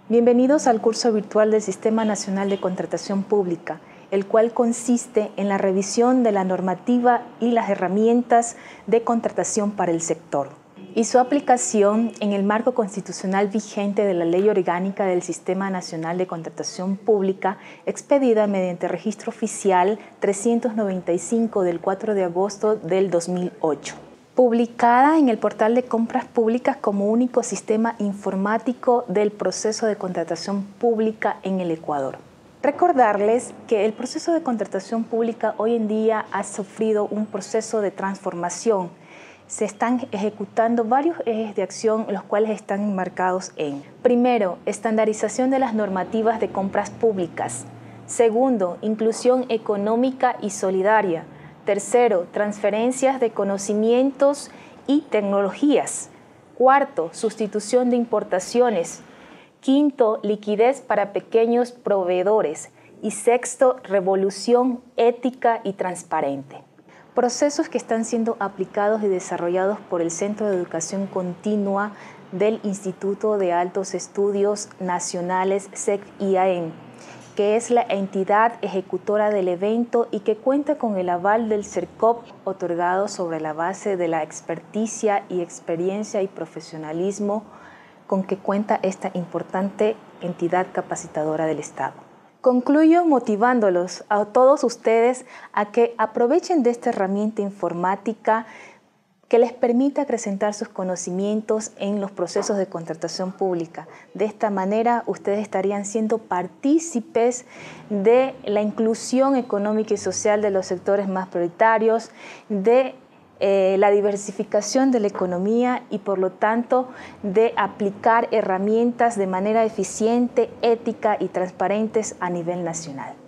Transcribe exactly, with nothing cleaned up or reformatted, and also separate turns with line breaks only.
Bienvenidos al curso virtual del Sistema Nacional de Contratación Pública, el cual consiste en la revisión de la normativa y las herramientas de contratación para el sector y su aplicación en el marco constitucional vigente de la Ley Orgánica del Sistema Nacional de Contratación Pública, expedida mediante registro oficial trescientos noventa y cinco del cuatro de agosto del dos mil ocho. Publicada en el portal de compras públicas como único sistema informático del proceso de contratación pública en el Ecuador. Recordarles que el proceso de contratación pública hoy en día ha sufrido un proceso de transformación. Se están ejecutando varios ejes de acción, los cuales están enmarcados en: primero, estandarización de las normativas de compras públicas; segundo, inclusión económica y solidaria; tercero, transferencias de conocimientos y tecnologías; cuarto, sustitución de importaciones; quinto, liquidez para pequeños proveedores; y sexto, revolución ética y transparente. Procesos que están siendo aplicados y desarrollados por el Centro de Educación Continua del Instituto de Altos Estudios Nacionales, C E C I A E N, que es la entidad ejecutora del evento y que cuenta con el aval del CERCOP, otorgado sobre la base de la experticia y experiencia y profesionalismo con que cuenta esta importante entidad capacitadora del Estado. Concluyo motivándolos a todos ustedes a que aprovechen de esta herramienta informática que les permita acrecentar sus conocimientos en los procesos de contratación pública. De esta manera, ustedes estarían siendo partícipes de la inclusión económica y social de los sectores más prioritarios, de eh, la diversificación de la economía y, por lo tanto, de aplicar herramientas de manera eficiente, ética y transparentes a nivel nacional.